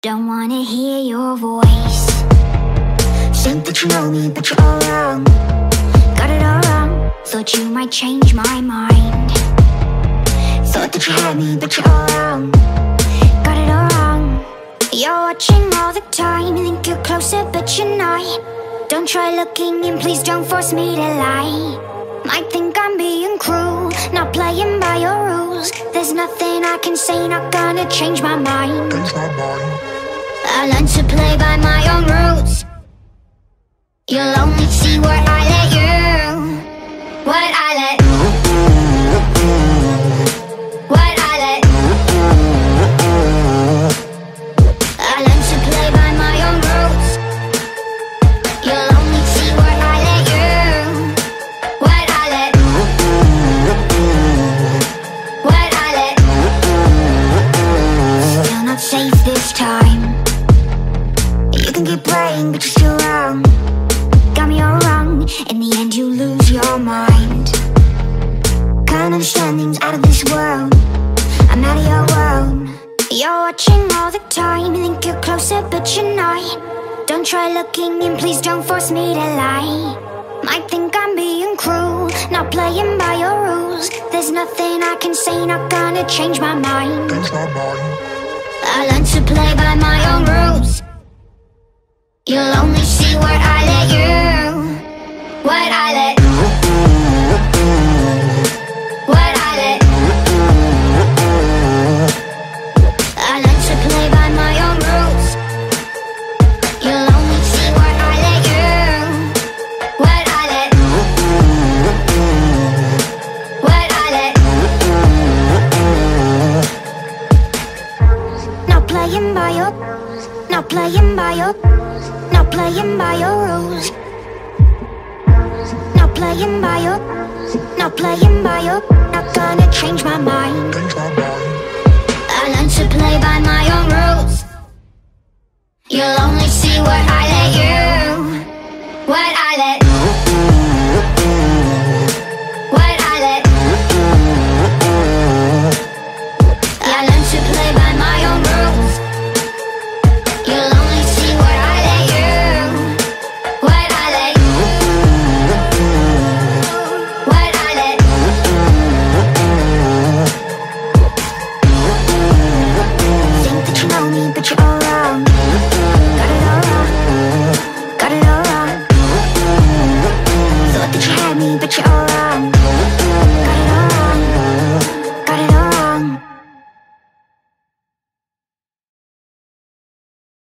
don't wanna hear your voice. Think that you know me, but you're all wrong. Got it all wrong, thought you might change my mind. Thought that you had me, but you're all wrong. Got it all wrong. You're watching all the time, think you're closer but you're not. Don't try looking in, please don't force me to lie. Might think I'm being cruel, not playing by your rules. There's nothing I can say, not gonna change my mind. I learned to play by my own rules. You'll only see what I let you, what I let, what I let. I learned to play by my own rules. You'll only see what I let you, what I let, what I let. Still not safe this time. You can keep playing, but you're still wrong. Got me all wrong, in the end you lose your mind. Can't understand things out of this world. I'm out of your world. You're watching all the time, think you're closer but you're not. Don't try looking in, please don't force me to lie. Might think I'm being cruel, not playing by your rules. There's nothing I can say, not gonna change my mind. I learned to play by my own rules. You'll only see what I let you, what I let, what I let. I learned to play by my own rules. You'll only see what I let you, what I let, what I let. Not playing by your, not playing by your, not playing by your rules. Not playing by your, not playing by your, not gonna change my mind. I learned to play by my own rules. You'll only see what I let you, what I let.